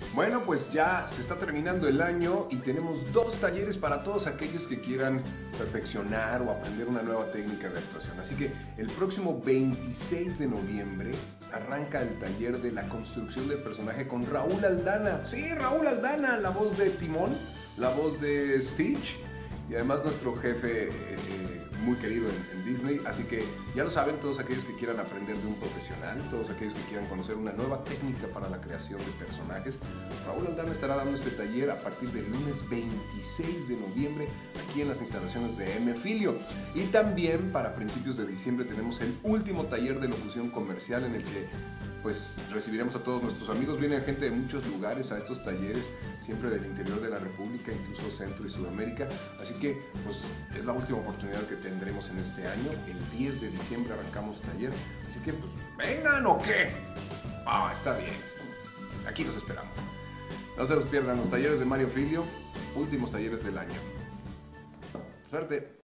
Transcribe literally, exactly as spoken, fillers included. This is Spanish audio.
Bueno, pues ya se está terminando el año y tenemos dos talleres para todos aquellos que quieran perfeccionar o aprender una nueva técnica de actuación. Así que el próximo veintiséis de noviembre arranca el taller de la construcción del personaje con Raúl Aldana. Sí, Raúl Aldana, la voz de Timón, la voz de Stitch y además nuestro jefe eh, muy querido en, en Disney. Así que ya lo saben, todos aquellos que quieran aprender de un profesional, todos aquellos que quieran conocer una nueva técnica para la creación de personajes, Raúl Aldana estará dando este taller a partir del lunes veintiséis de noviembre aquí en las instalaciones de M Filio. Y también para principios de diciembre tenemos el último taller de locución comercial en el que pues recibiremos a todos nuestros amigos. Viene gente de muchos lugares a estos talleres, siempre del interior de la República, incluso Centro y Sudamérica. Así que pues es la última oportunidad que tendremos en este año. El diez de diciembre arrancamos taller. Así que pues, ¿vengan o qué? Ah, está bien. Aquí los esperamos. No se los pierdan los talleres de Mario Filio, últimos talleres del año. Suerte.